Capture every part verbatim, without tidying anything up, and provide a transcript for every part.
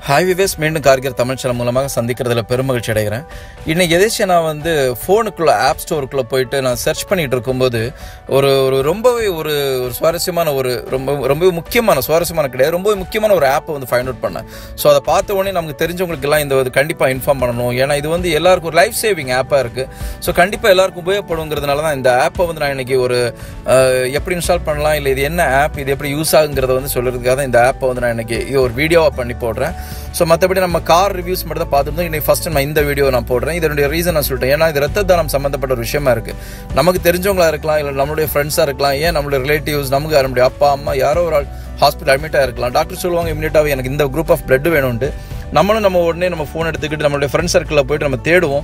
Hi wives, மீண்டும் கார்கிர் Tamil channel மூலமாக சந்திக்கிறதுல பெருமகிழ்ச்சி அடைகிறேன். இன்னைக்கு எதாச்சும் நான் வந்து ஃபோனுக்குள்ளே ஆப் ஸ்டோருக்குள்ளே போயிட்டு நான் சர்ச் பண்ணிகிட்டு இருக்கும்போது ஒரு ஒரு ரொம்பவே ஒரு ஒரு சுவாரஸ்யமான ஒரு ரொம்ப ரொம்பவே முக்கியமான சுவாரஸ்யமான கிடையாது ரொம்பவே முக்கியமான ஒரு ஆப்பை வந்து ஃபைண்ட் அவுட் பண்ணேன். ஸோ அதை பார்த்த உடனே நமக்கு தெரிஞ்சவங்களுக்கெல்லாம் இந்த இது கண்டிப்பாக இன்ஃபார்ம் பண்ணணும். ஏன்னா இது வந்து எல்லாருக்கும் ஒரு லைஃப் சேவிங் ஆப்பாக இருக்குது. ஸோ கண்டிப்பாக எல்லாருக்கும் உபயோகப்படுங்கிறதுனால தான் இந்த ஆப்பை வந்து நான் இன்றைக்கி ஒரு எப்படி இன்ஸ்டால் பண்ணலாம், இல்லை இது என்ன ஆப், இது எப்படி யூஸ் ஆகுங்கிறத வந்து சொல்கிறதுக்காக தான் இந்த ஆப்பை வந்து நான் இன்றைக்கி இது ஒரு வீடியோவாக பண்ணி போடுறேன். ஸோ மற்றபடி நம்ம கார் ரிவ்யூஸ் மட்டும் தான் பார்த்துருந்தோம். இன்றைக்கி ஃபஸ்ட்டு நான் இந்த வீடியோ நான் போடுறேன். இதனுடைய ரீசன் நான் சொல்லிட்டேன். ஏன்னா இது ரத்த தானம் சம்மந்தப்பட்ட ஒரு விஷயமா இருக்குது. நமக்கு தெரிஞ்சவங்களா இருக்கலாம், இல்லை நம்மளுடைய ஃப்ரெண்ட்ஸாக இருக்கலாம், ஏன் நம்மளுடைய ரிலேட்டிவ்ஸ், நமக்கு நம்மளுடைய அப்பா அம்மா யாரோ ஒரு ஆள் ஹாஸ்பிட்டல் அட்மிட்டாக இருக்கலாம். டாக்டர் சொல்லுவாங்க இமீடியட்டாகவே எனக்கு இந்த குரூப் ஆஃப் பிளட் வேணும்ட்டு. நம்மளும் நம்ம உடனே நம்ம ஃபோன் எடுத்துக்கிட்டு நம்மளுடைய ஃப்ரெண்ட் சர்க்கிளில் போய்ட்டு நம்ம தேடுவோம்.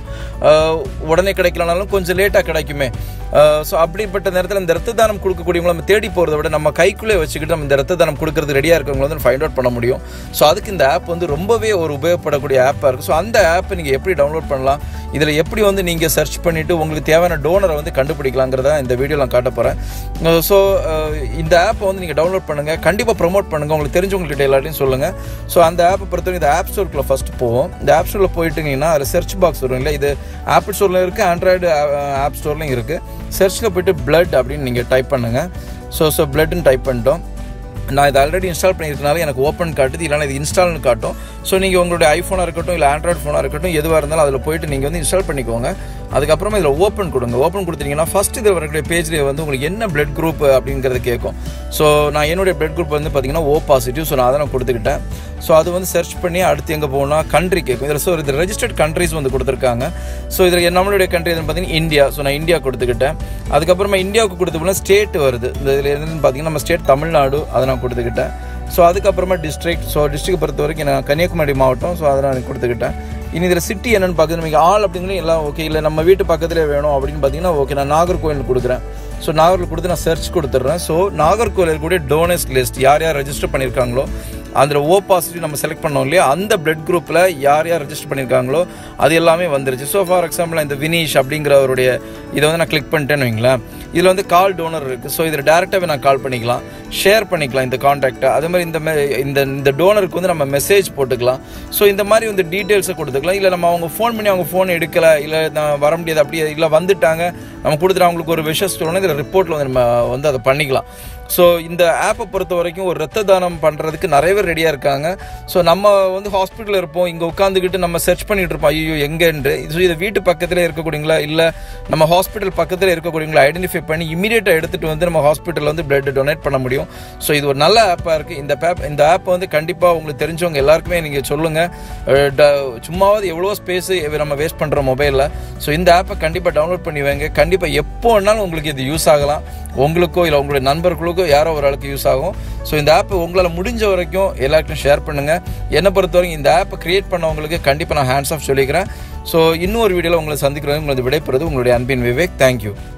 உடனே கிடைக்கலனாலும் கொஞ்சம் லேட்டாக கிடைக்குமே. ஸோ அப்படிப்பட்ட நேரத்தில் இந்த ரத்த தானம் கொடுக்கக்கூடியவங்களை நம்ம தேடி போகிறத விட நம்ம கைக்குள்ளே வச்சுக்கிட்டு நம்ம இந்த ரத்த தானம் கொடுக்கறது ரெடியாக இருக்கிறவங்களை வந்து ஃபைண்ட் அவுட் பண்ண முடியும். ஸோ அதுக்கு இந்த ஆப் வந்து ரொம்பவே ஒரு உபயோகப்படக்கூடிய ஆப்பாக இருக்குது. ஸோ அந்த ஆப்பை நீங்கள் எப்படி டவுன்லோட் பண்ணலாம், இதில் எப்படி வந்து நீங்கள் சர்ச் பண்ணிவிட்டு உங்களுக்கு தேவையான டோனரை வந்து கண்டுபிடிக்கலாங்கிறத இந்த வீடியோ நான் காட்ட போகிறேன். ஸோ இந்த ஆப்பை வந்து நீங்கள் டவுன்லோட் பண்ணுங்கள், கண்டிப்பாக ப்ரொமோட் பண்ணுங்கள், உங்களுக்கு தெரிஞ்சவங்கள்கிட்ட எல்லாத்தையும் சொல்லுங்கள். ஸோ அந்த ஆப்பை பொறுத்தவரைக்கும் இந்த ஆப் ஸ்டோருக்குள்ள ஃபஸ்ட்டு போவோம். இந்த ஆப் ஸ்டோரில் போயிட்டீங்கன்னா அதில் சர்ச் பாக்ஸ் வரும் இல்லை, இது ஆப்பிள் ஸ்டோரில் இருக்குது, ஆண்ட்ராய்டு ஆப் ஸ்டோர்லையும் இருக்குது. சர்ச்சில் போய்ட்டு பிளட் அப்படின்னு நீங்கள் டைப் பண்ணுங்கள். ஸோ ஸோ பிளட்னு டைப் பண்ணிட்டோம். நான் இது ஆல்ரெடி இன்ஸ்டால் பண்ணியிருக்கனால எனக்கு ஓப்பன் காட்டுது, இல்லைனா இது இன்ஸ்டால்னு காட்டும். ஸோ நீங்கள் உங்களுடைய ஐஃபோனாக இருக்கட்டும், இல்லை ஆண்ட்ராய்டு ஃபோனாக இருக்கட்டும், எதுவாக இருந்தாலும் அதில் போய்ட்டு நீங்கள் வந்து இன்ஸ்டால் பண்ணிக்கோங்க. அதுக்கப்புறமா இதில் ஓப்பன் கொடுங்க. ஓப்பன் கொடுத்தீங்கன்னா ஃபஸ்ட் இதில் வரக்கூடிய பேஜில் வந்து உங்களுக்கு என்ன பிளட் குரூப் அப்படிங்கிறது கேட்கும். ஸோ நான் என்னுடைய பிளட் குரூப் வந்து பார்த்தீங்கன்னா ஓ பாசிட்டிவ். ஸோ நான் அதை நான் கொடுத்துக்கிட்டேன். ஸோ அது வந்து சர்ச் பண்ணி அடுத்து எங்கே போகணும்னா கண்ட்ரி கேட்கும். இதில் ஸோ இது ரெஜிஸ்டர்ட் கண்ட்ரிஸ் வந்து கொடுத்துருக்காங்க. ஸோ இதில் நம்மளுடைய கண்ட்ரி எதுன்னு பார்த்தீங்கன்னா இந்தியா. ஸோ நான் இந்தியா கொடுத்துக்கிட்டேன். அதுக்கப்புறமா இந்தியாவுக்கு கொடுத்த போனால் ஸ்டேட் வருது. இந்த இதில் என்னன்னு பார்த்தீங்கன்னா நம்ம ஸ்டேட் தமிழ்நாடு, அதை நான் கொடுத்துக்கிட்டேன். ஸோ அதுக்கப்புறமா டிஸ்ட்ரிக்ட். ஸோ டிஸ்ட்ரிக்ட் பொறுத்த வரைக்கும் நான் கன்னியாகுமரி மாவட்டம். ஸோ அதை நான் கொடுத்துக்கிட்டேன். இனி இதில் சிட்டி என்னென்னு பார்க்குறது நீங்கள் ஆள் அப்படிங்கிறது எல்லாம் ஓகே. இல்லை நம்ம வீட்டு பக்கத்தில் வேணும் அப்படின்னு பார்த்தீங்கன்னா ஓகே, நான் நாகர்கோவில் கொடுக்குறேன். ஸோ நாகர்கோவில் கொடுத்து நான் சர்ச் கொடுத்துட்றேன். ஸோ நாகர்கோவில் இருக்கக்கூடிய டோனர்ஸ் லிஸ்ட் யார் யார் ரெஜிஸ்டர் பண்ணியிருக்காங்களோ அதில் ஓ பாசிட்டிவ் நம்ம செலக்ட் பண்ணோம் இல்லையா, அந்த பிளட் குரூப்பில் யார் யார் ரெஜிஸ்டர் பண்ணியிருக்காங்களோ அது எல்லாமே வந்துருச்சு. ஸோ ஃபார் எக்ஸாம்பிள் இந்த வினீஷ் அப்படிங்கிறவருடைய இதை வந்து நான் கிளிக் பண்ணிட்டேன்னு வைங்களேன். இதில் வந்து கால் டோனர் இருக்குது. ஸோ இதில் டேரெக்டாகவே நான் கால் பண்ணிக்கலாம், ஷேர் பண்ணிக்கலாம் இந்த கான்டாக்டை. அதே மாதிரி இந்த இந்த இந்த டோனருக்கு வந்து நம்ம மெசேஜ் போட்டுக்கலாம். ஸோ இந்த மாதிரி வந்து டீட்டெயில்ஸை கொடுத்துக்கலாம். இல்லை நம்ம அவங்க ஃபோன் பண்ணி அவங்க ஃபோன் எடுக்கலை, இல்லை நான் வர முடியாது, அப்படி இல்லை வந்துட்டாங்க நம்ம கொடுத்துட்டு அவங்களுக்கு ஒரு விஷஸ் சொல்லணும், இதில் ரிப்போர்ட்டில் வந்து நம்ம வந்து அதை பண்ணிக்கலாம். ஸோ இந்த ஆப்பை பொறுத்த வரைக்கும் ஒரு ரத்த தானம் பண்ணுறதுக்கு நிறைய பேர் ரெடியாக இருக்காங்க. ஸோ நம்ம வந்து ஹாஸ்பிட்டலில் இருப்போம், இங்கே உட்காந்துக்கிட்டு நம்ம சர்ச் பண்ணிகிட்டு இருப்போம் ஐயோ எங்கேன்று. ஸோ இதை வீட்டு பக்கத்தில் இருக்கக்கூடியங்களா, இல்லை நம்ம ஹாஸ்பிட்டல் பக்கத்தில் இருக்கக்கூடியங்களா ஐடென்டிஃபை பண்ணி இமீடியட்டாக எடுத்துகிட்டு வந்து நம்ம ஹாஸ்பிட்டலில் வந்து பிளட் டொனேட் பண்ண முடியும். ஸோ இது ஒரு நல்ல ஆப்பாக இருக்குது. இந்த ஆப் இந்த ஆப்பை வந்து கண்டிப்பாக உங்களுக்கு தெரிஞ்சவங்க எல்லாருக்குமே நீங்கள் சொல்லுங்கள். சும்மாவது எவ்வளோ ஸ்பேஸு நம்ம வேஸ்ட் பண்ணுறோம் மொபைலில். ஸோ இந்த ஆப்பை கண்டிப்பாக டவுன்லோட் பண்ணி வைங்க. கண்டிப்பாக எப்போ வேணாலும் உங்களுக்கு இது யூஸ் ஆகலாம். உங்களுக்கோ இல்லை உங்களுடைய நண்பர்களுக்கோ யாரோ ஒரு ஆளுக்கு யூஸ் ஆகும். ஸோ இந்த ஆப் உங்களால் முடிஞ்ச வரைக்கும் எல்லாருக்கும் ஷேர் பண்ணுங்கள். என்னை பொறுத்த வரைக்கும் இந்த ஆப்பை கிரியேட் பண்ணவங்களுக்கு கண்டிப்பாக நான் ஹேண்ட்ஸ் ஆஃப் சொல்லிக்கிறேன். ஸோ இன்னொரு வீடியோவில் உங்களை சந்திக்கிறேன். உங்களது விடைபெறுவது உங்களுடைய அன்பின் விவேக். தேங்க்யூ.